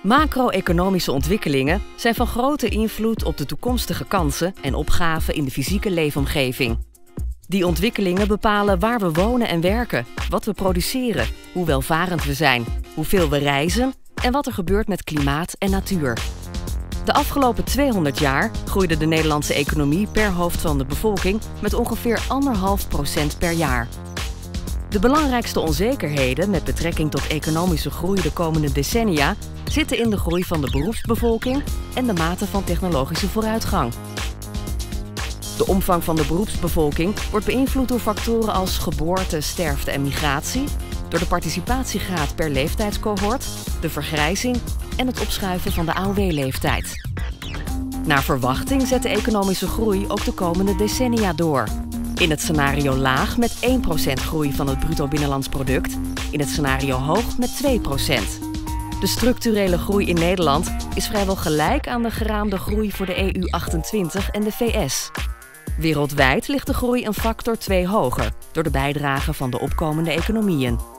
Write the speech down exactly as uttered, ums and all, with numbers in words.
Macro-economische ontwikkelingen zijn van grote invloed op de toekomstige kansen en opgaven in de fysieke leefomgeving. Die ontwikkelingen bepalen waar we wonen en werken, wat we produceren, hoe welvarend we zijn, hoeveel we reizen en wat er gebeurt met klimaat en natuur. De afgelopen tweehonderd jaar groeide de Nederlandse economie per hoofd van de bevolking met ongeveer anderhalf procent per jaar. De belangrijkste onzekerheden met betrekking tot economische groei de komende decennia zitten in de groei van de beroepsbevolking en de mate van technologische vooruitgang. De omvang van de beroepsbevolking wordt beïnvloed door factoren als geboorte, sterfte en migratie, door de participatiegraad per leeftijdscohort, de vergrijzing en het opschuiven van de A O W-leeftijd. Naar verwachting zet de economische groei ook de komende decennia door. In het scenario laag met één procent groei van het bruto binnenlands product, in het scenario hoog met twee procent. De structurele groei in Nederland is vrijwel gelijk aan de geraamde groei voor de E U achtentwintig en de V S. Wereldwijd ligt de groei een factor twee hoger door de bijdrage van de opkomende economieën.